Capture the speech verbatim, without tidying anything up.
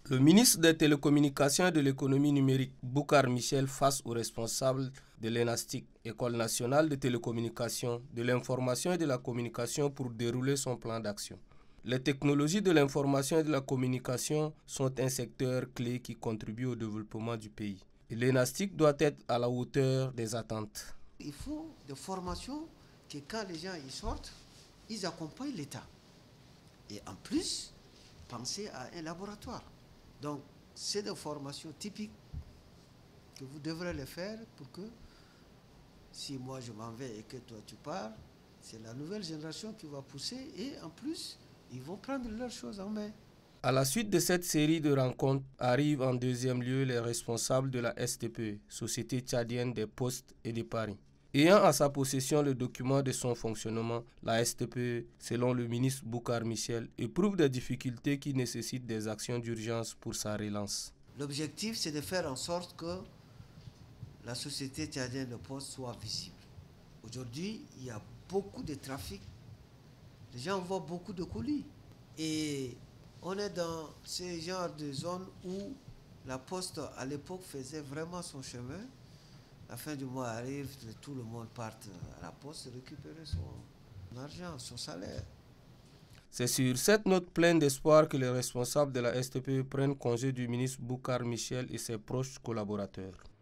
Le ministre des Télécommunications et de l'économie numérique, Boucar Michel, face aux responsables de l'ENASTIC, École nationale de télécommunications, de l'information et de la communication, pour dérouler son plan d'action. Les technologies de l'information et de la communication sont un secteur clé qui contribue au développement du pays. L'ENASTIC doit être à la hauteur des attentes. Il faut des formations que quand les gens y sortent, ils accompagnent l'État. Et en plus, penser à un laboratoire. Donc, c'est des formations typiques que vous devrez les faire pour que, si moi je m'en vais et que toi tu pars, c'est la nouvelle génération qui va pousser et en plus, ils vont prendre leurs choses en main. À la suite de cette série de rencontres, arrivent en deuxième lieu les responsables de la S T P E, Société tchadienne des postes et des paris. Ayant à sa possession le document de son fonctionnement, la S T P E, selon le ministre Boucar Michel, éprouve des difficultés qui nécessitent des actions d'urgence pour sa relance. L'objectif, c'est de faire en sorte que la Société tchadienne de postes soit visible. Aujourd'hui, il y a beaucoup de trafic. Les gens voient beaucoup de colis. Et on est dans ce genre de zone où la poste, à l'époque, faisait vraiment son chemin. La fin du mois arrive, tout le monde part à la poste récupérer son argent, son salaire. C'est sur cette note pleine d'espoir que les responsables de la S T P E prennent congé du ministre Boucar Michel et ses proches collaborateurs.